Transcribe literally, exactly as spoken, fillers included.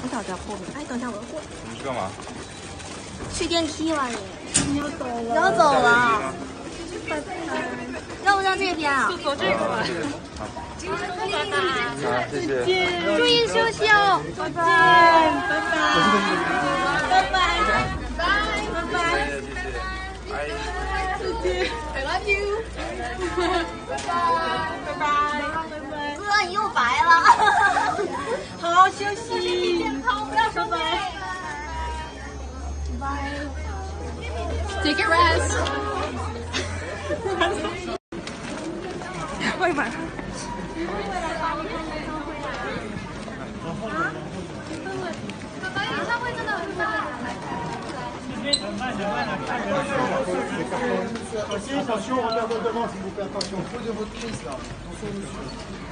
我早就要破门。哎，等一下，我要过。 你去干嘛？ 去电梯了耶！ 你要走了。 你要走了。拜拜。要不要这边啊？ 就走这个吧。 好。 拜拜。 好，谢谢。 注意休息哦。 再见，拜拜。 拜拜。拜拜。 拜，谢谢。拜。 再见 I love you。 拜拜，拜拜。 哥，你又白了。 好好休息。 健康，不要生病。拜。Take a rest。 喂嘛。 演唱会真的很大。 Attention, attention, on regarde devant, s'il vous plaît, attention, posez votre crise là, attention dessus.